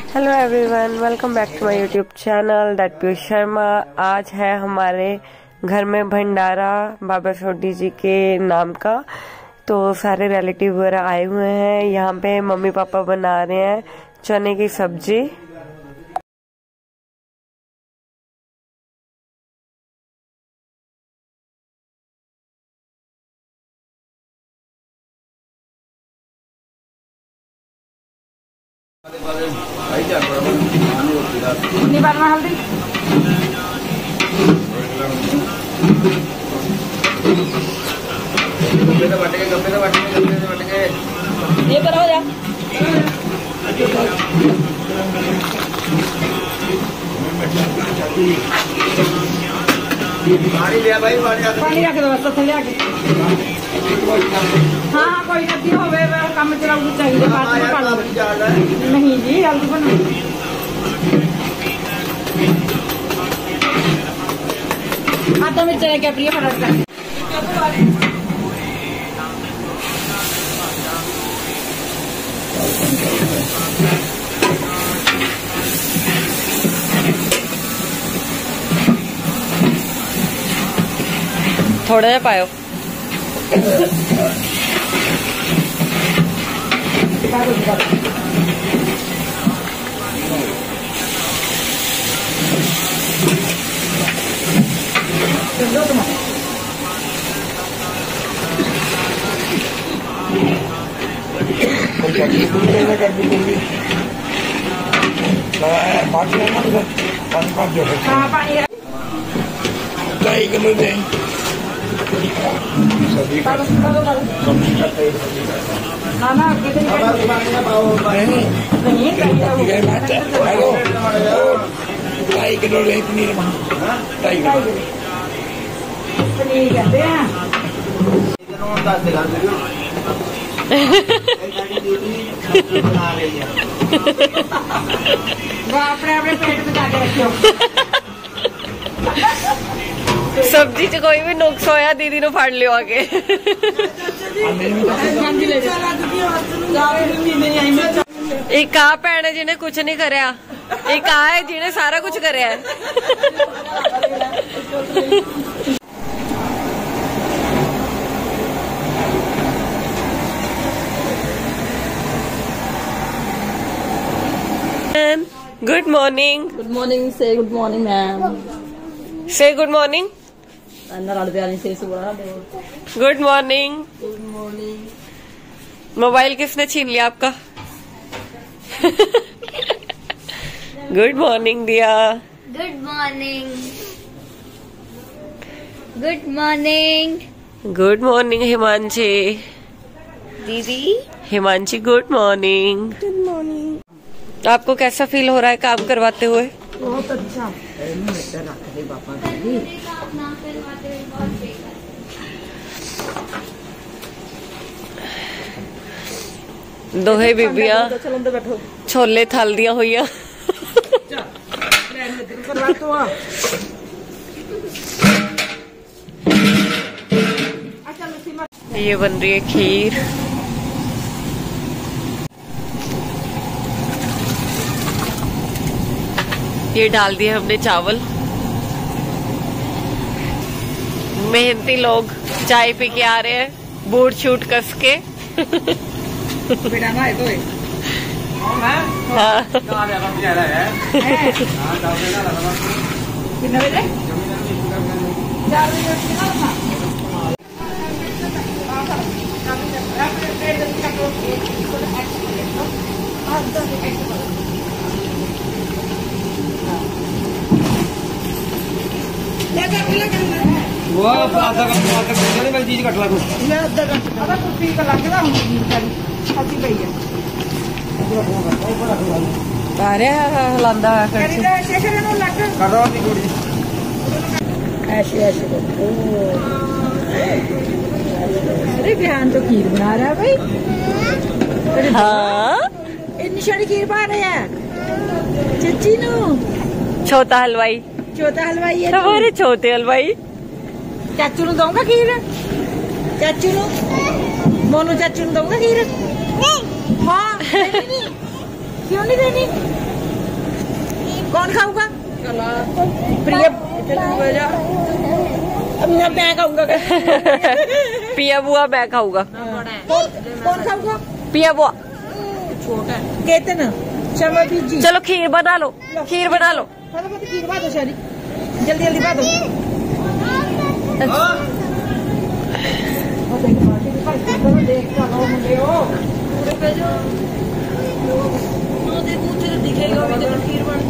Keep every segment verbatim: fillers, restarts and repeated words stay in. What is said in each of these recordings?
Hello everyone, welcome back to my YouTube channel that Piyush Sharma. आज है हमारे घर में भंडारा बाबा छोटी जी के नाम का, तो सारे रिलेटिव वगैरह आए हुए हैं। यहाँ पे मम्मी पापा बना रहे हैं चने की सब्जी। कितनी बार में हल्दी ये करो जा पानी लिया भाई, पानी रख दो बस थले आके। हाँ हाँ कोई नहीं हो कम चलाऊ चाहिए बाद में पा लो। नहीं जी जल्दी बनो। आधा मिर्च क्या प्रिय फटाफट कर। थोड़ा जा पायो पनीर कहते हैं वो अपने अपने पेट में जाके रखियो। सब्जी च कोई भी नुक्स होया दीदी नु फड़ लियो आगे। एक आ भैन है जिन्हें कुछ नहीं करया, एक आ है जिन्हें सारा कुछ करया है। Good morning. गुड मॉर्निंग से गुड मॉर्निंग मैम। से good morning. Good morning. Good morning. Mobile किसने छीन लिया आपका? गुड मॉर्निंग दिया। Good morning. Good morning. Good morning Himanshi दीदी। Himanshi good morning. Good morning. आपको कैसा फील हो रहा है काम करवाते हुए? बहुत अच्छा। दोहे बीबियां छोले थल दिया हुई। ये बन रही है खीर। ये डाल दिए हमने चावल। मेहनती लोग चाय पी के आ रहे हैं बूट शूट कस के। बेटा ना तो हाँ। कितने बजे? चार बजे। वो आधा घंटा चीज कट ला कुर्सी का लगता हूँ पई है अरे हिलांदा ऐसे ऐसे अरे ध्यान तो खीर बना रहा है भाई। हाँ इतनी सारी खीर बना रहे हैं चची नु। छोटा हलवाई। छोटा हलवाई है तुम्हारे छोटे हलवाई। चाचू नु दूंगा खीर। चाचू नु मोनू चाचू नु दूंगा खीर। हाँ क्यों नहीं देनी? कौन खाऊगा? प्रिया मैं खाऊंगा। पिया बुआ मैं खाऊंगा। कौन खाऊगा? पिया बुआ। छोटा कहते ना। चलो जी चलो खीर बना लो, खीर बना लो। खीर बना दो सारी, जल्दी जल्दी बना दो। दिखेगा खीर बनती।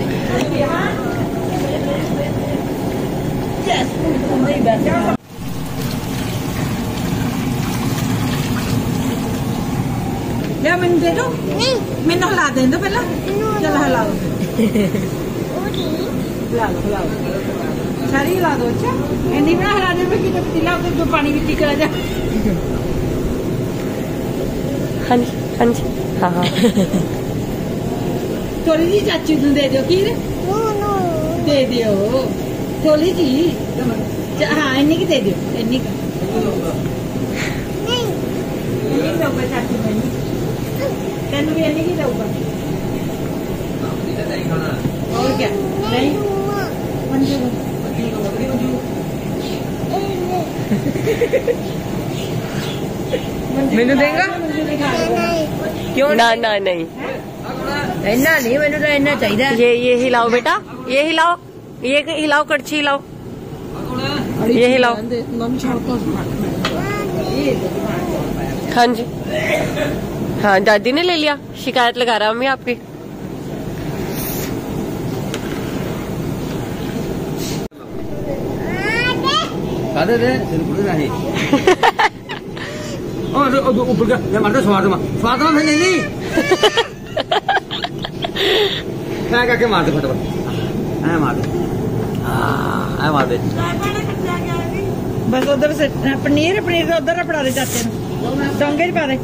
क्या मैंने दे दो? नहीं, मैंने हिला दे दो पहला। चलो हिलाओ, हिला लो हिला लो सारी हिला दो। अच्छा नहीं बना हिला दे कि जब तिला तो जो पानी भी टिक जा। हाँ जी हाँ जी हाँ हाँ। थोड़ी जी चाची को दे दो खीर। दे दियो थोड़ी जी। हाँ इन्नी की दे दियो, इन्नी का चाची मैंने तेन भी इन्नी की दूंगा। और क्या नहीं मैंने देगा क्यों? ना ना नहीं इन्ना नहीं, मैंने तो इन्ना चाहिए। ये ये हिलाओ बेटा, ये हिलाओ, ये हिलाओ, कड़छी हिलाओ, ये हिलाओ। हाँ जी हाँ, दादी ने ले लिया, शिकायत लगा रहा हूँ मैं आपकी। दे दे नहीं। ऊपर का मैं मारता स्वाद में स्वाद में नहीं नहीं क्या क्या क्या मार दे फटाफट। ऐ मार दे, ऐ मार दे बस। उधर से पनीर पनीर तो उधर पड़ा दे चाचे डोंगे पा दे।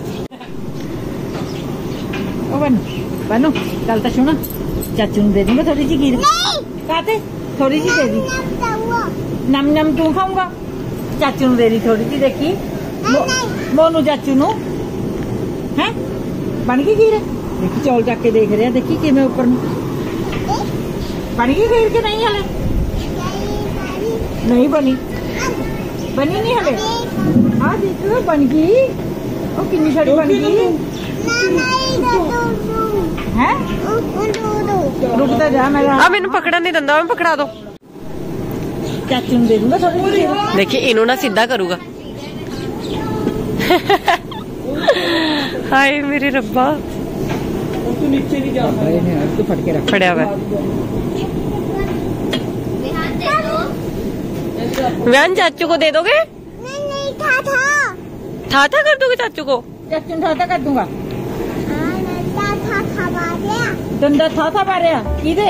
ओ बन बनो गल तो सुनो, चाचू ने दे दूंगा थोड़ी सी खीर। काते थोड़ी सी दे दी। नम नम तू खाऊंगा, चाचू ने दे दी थोड़ी सी। देखी मोनू चाचू नु है बन गई खीर। देखी चौल चक के देख रहे हैं, देखी कि मैं ऊपर बन गई खीर के नहीं हले नहीं बनी बनी नहीं हले। हाँ देख बन गई, ओ कितनी सारी बन गई है। रुकता जा मैं अब मैंने पकड़ा नहीं दंदा, मैं पकड़ा दो। चाचू ने दे दूंगा थोड़ी सी। देखिए इन्हों ना सीधा करूंगा। हाय मेरे रब्बा, तू नीचे नहीं जा तू फट के रख पड़ा हुआ। व्यान चाचू को दे दोगे? नहीं नहीं था था था था कर दोगे चाचू को? चाचू था था कर दूंगा। था था था बारे डंडा था था बारे की दे।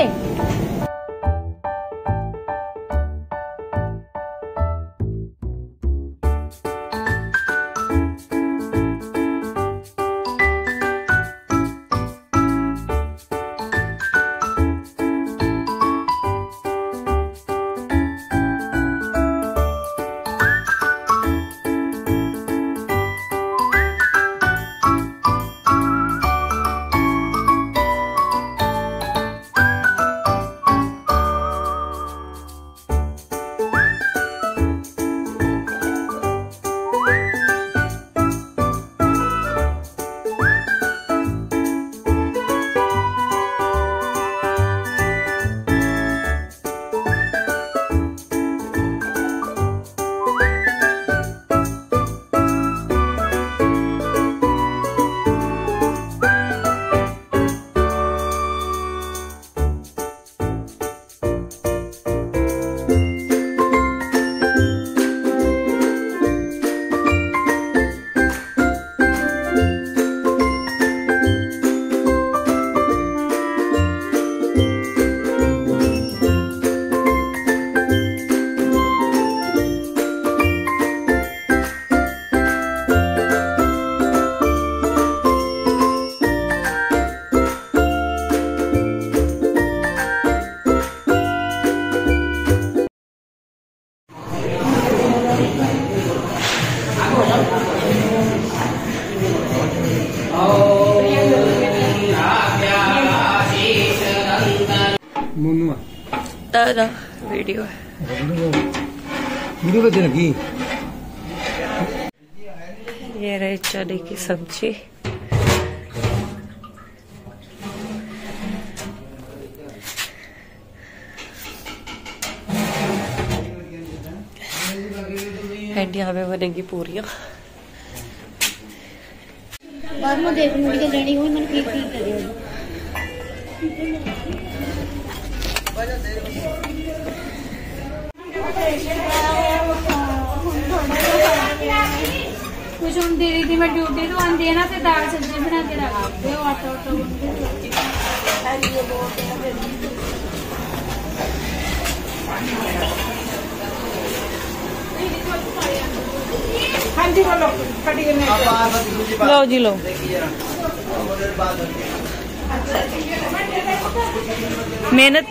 मोनू दादा वीडियो है। वीडियो बच्चे लगी। ये रही चने की सब्जी। एंड यहाँ पे बनेगी पूरियाँ। बाद में देख मुझे के लेनी हुई मैंने ठीक ठीक करी होगी। कुछ हम दे रही थी मैं ड्यूटी तो आती है ना फिर दाल सब्जी बना के रखते हो आटा उटा हाँ जी बोलो खड़ी करने लो जी लो। मेहनत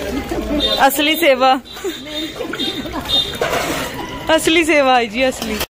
असली सेवा असली सेवा है जी असली।